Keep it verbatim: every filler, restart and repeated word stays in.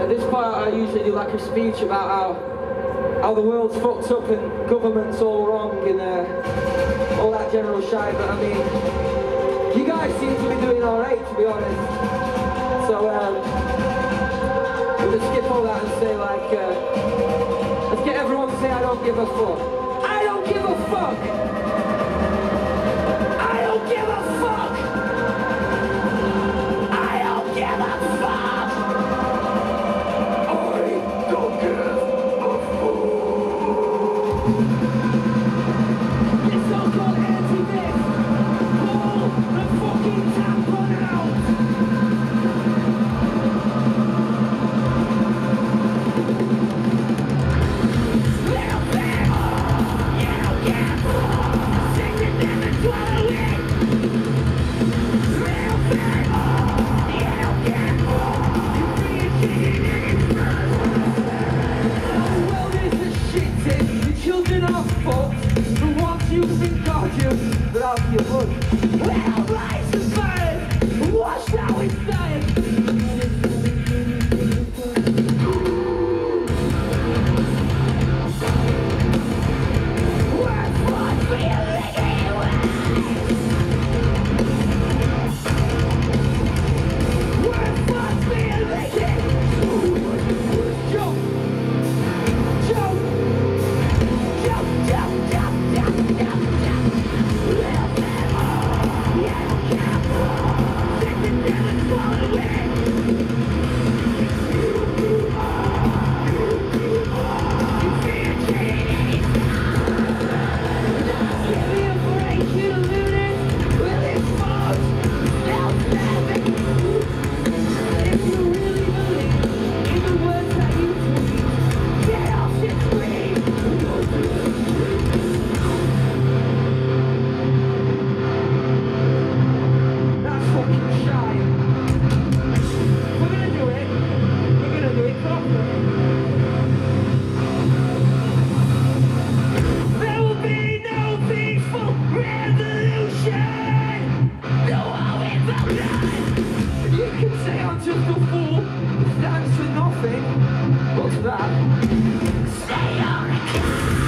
At this point, I usually do like a speech about how how the world's fucked up and government's all wrong and uh, all that general shite. But I mean, you guys seem to be doing all right, to be honest. So um, we'll just skip all that and say like, uh, let's get everyone to say, "I don't give a fuck." I don't give a fuck. I don't give a fuck. I don't give a fuck. I don't give a fuck. This song called Antivist. Pull the fucking tampon out. Little bit. You don't give a fuck. Sing it, never swallow it. Little bit. You don't give a fuck. You free a chicken in its mouth. The world is a shit tin. The children are fucked. The ones you think are you, but I'll give up. Well, lies and fire. Watch how it's dying. Stay on the